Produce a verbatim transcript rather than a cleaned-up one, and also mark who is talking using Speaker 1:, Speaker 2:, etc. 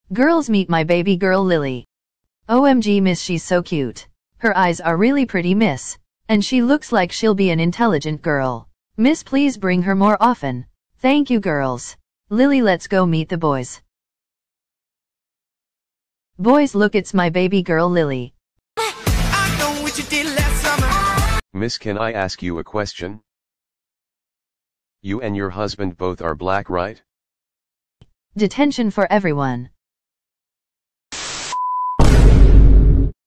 Speaker 1: Girls, meet my baby girl Lily. O M G miss, she's so cute. Her eyes are really pretty, miss. And she looks like she'll be an intelligent girl. Miss, please bring her more often. Thank you, girls. Lily, let's go meet the boys. Boys, look, it's my baby girl Lily.
Speaker 2: I know what you did last summer.
Speaker 3: Miss, can I ask you a question? You and your husband both are black, right?
Speaker 1: Detention for everyone.